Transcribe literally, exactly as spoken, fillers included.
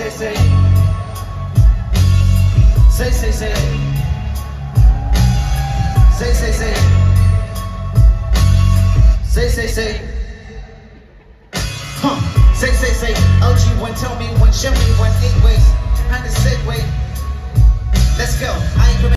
say, say. Say, say, say. Say, say, say. Say, say, say. Huh. Say, say, say. O G one tell me one, show me